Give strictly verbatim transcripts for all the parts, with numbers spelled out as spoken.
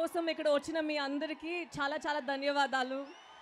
కోసం ఇక్కడ వచ్చిన మీ అందరికీ చాలా చాలా ధన్యవాదాలు.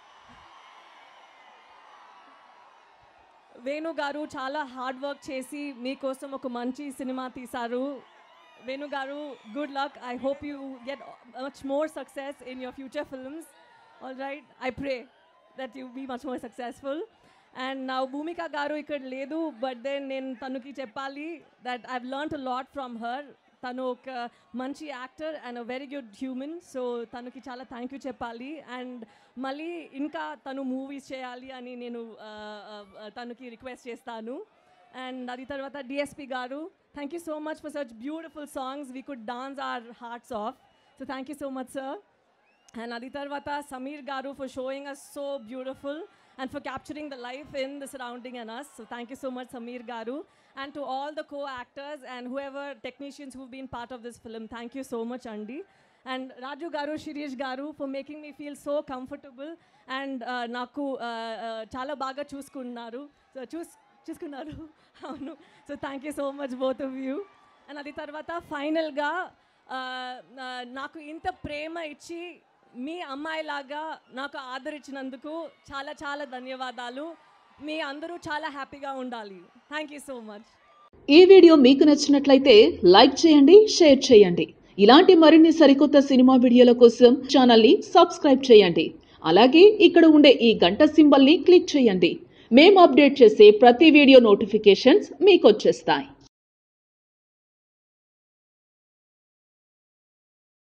వేణు గారు చాలా హార్డ్ వర్క్ చేసి మీకోసం ఒక మంచి సినిమా తీశారు. వేణు గారు, good luck. I hope you get much more success in your future films. All right, I pray that you be much more successful. And now Bhumika garu ikkada ledu, but then nen tanuki cheppali that I've learned a lot from her. Tanu oka manchi actor and a very good human, so tanuki chala thank you cheppali. And mali inka tanu movies cheyali ani nenu tanuki request chestanu. And adi tarvata D S P garu, thank you so much for such beautiful songs. We could dance our hearts off, so thank you so much, sir. And adi tarvata Sameer garu for showing us so beautiful and for capturing the life in the surrounding and us. So thank you so much, Sameer garu. And to all the co-actors and whoever technicians who've been part of this film, thank you so much, Andy. And Raju garu, Shirish garu for making me feel so comfortable and uh, naku uh, uh, chala baga chuskunnaru. So choose chuskunnaru. Avunu. So thank you so much, both of you. And adi tarvata final ga uh, uh, naku inta prema ichi మీ అమ్మాయిలాగా నాకు ఆదరించినందుకు చాలా చాలా ధన్యవాదాలు. మీ అందరూ చాలా హ్యాపీగా ఉండాలి. Thank you so much. ఈ video మీకు నచ్చినట్లయితే లైక్ చేయండి, షేర్ చేయండి. ఇలాంటి మరిన్ని సరికొత్త సినిమా వీడియోల కోసం ఛానల్ని సబ్స్క్రైబ్ చేయండి. అలాగే ఇక్కడ ఉండే ఈ గంట సింబల్ని క్లిక్ చేయండి. మేము అప్డేట్ చేసే ప్రతి వీడియో నోటిఫికేషన్స్ మీకు వచ్చేస్తాయి.